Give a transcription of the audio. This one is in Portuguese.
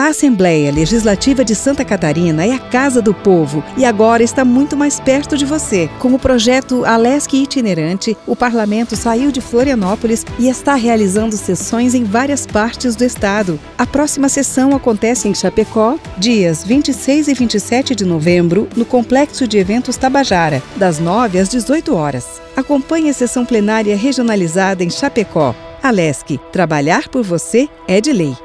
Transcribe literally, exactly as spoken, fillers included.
A Assembleia Legislativa de Santa Catarina é a casa do povo e agora está muito mais perto de você. Com o projeto Alesc Itinerante, o parlamento saiu de Florianópolis e está realizando sessões em várias partes do estado. A próxima sessão acontece em Chapecó, dias vinte e seis e vinte e sete de novembro, no Complexo de Eventos Tabajara, das nove às dezoito horas. Acompanhe a sessão plenária regionalizada em Chapecó. Alesc, trabalhar por você é de lei.